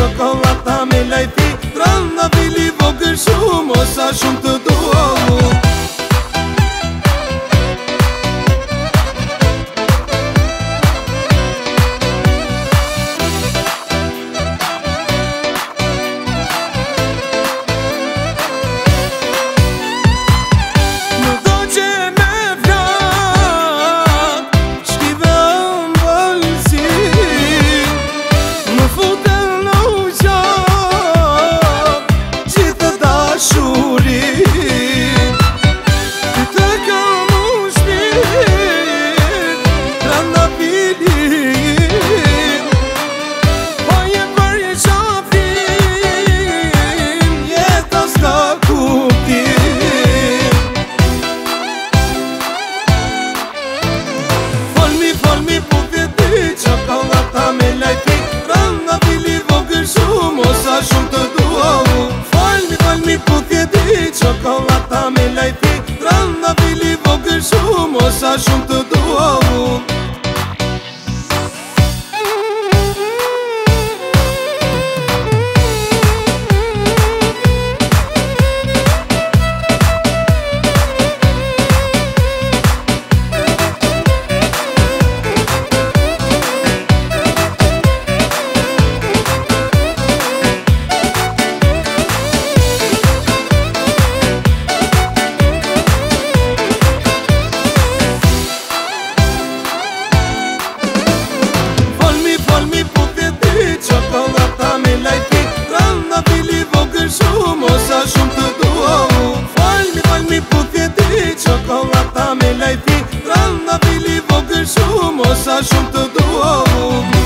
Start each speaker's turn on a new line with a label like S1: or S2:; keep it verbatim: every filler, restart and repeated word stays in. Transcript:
S1: Çokolata me lajti Trandafili vogël shumë O sa shumë të dua unë Çokolata me lajti Trandafili vogël shumë O sa shumë të dua unë Shumë O sa shumë të dua unë Falmi, falmi puthje ti Çokolata me lajti Trandafili vogël shumë O sa shumë të dua unë